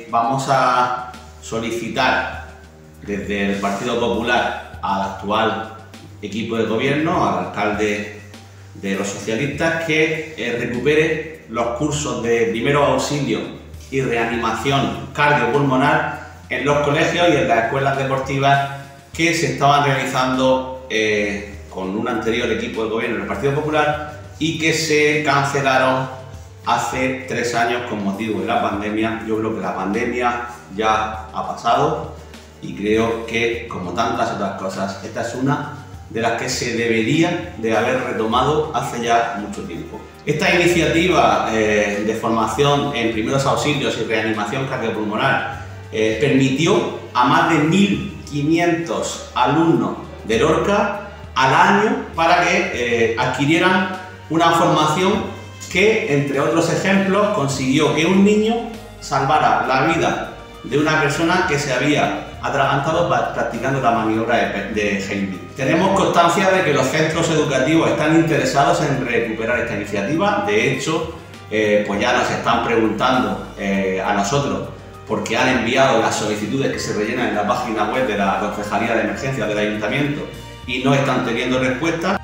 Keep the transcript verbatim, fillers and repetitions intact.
vamos a solicitar desde el Partido Popular al actual equipo de gobierno, al alcalde de los socialistas, que eh, recupere los cursos de primeros auxilios y reanimación cardiopulmonar en los colegios y en las escuelas deportivas que se estaban realizando eh, con un anterior equipo de gobierno del Partido Popular y que se cancelaron hace tres años con motivo de la pandemia. Yo creo que la pandemia ya ha pasado y creo que, como tantas otras cosas, esta es una de las que se debería de haber retomado hace ya mucho tiempo. Esta iniciativa eh, de formación en primeros auxilios y reanimación cardiopulmonar eh, permitió a más de mil quinientos alumnos de Lorca al año para que eh, adquirieran una formación que, entre otros ejemplos, consiguió que un niño salvara la vida de una persona que se había atragantado practicando la maniobra de Heimlich. Tenemos constancia de que los centros educativos están interesados en recuperar esta iniciativa. De hecho, eh, pues ya nos están preguntando eh, a nosotros, porque han enviado las solicitudes que se rellenan en la página web de la Concejalía de Emergencias del Ayuntamiento y no están teniendo respuesta.